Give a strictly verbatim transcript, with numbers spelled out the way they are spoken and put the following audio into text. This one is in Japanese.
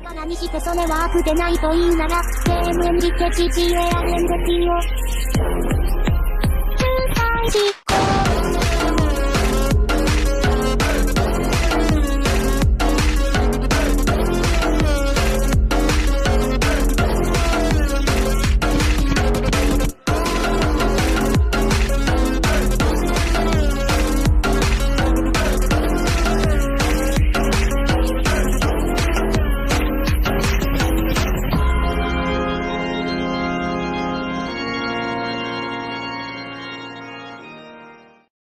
からにしてそれは悪でないと言うなら、ゲームにて ジーティーエー あるんですよ。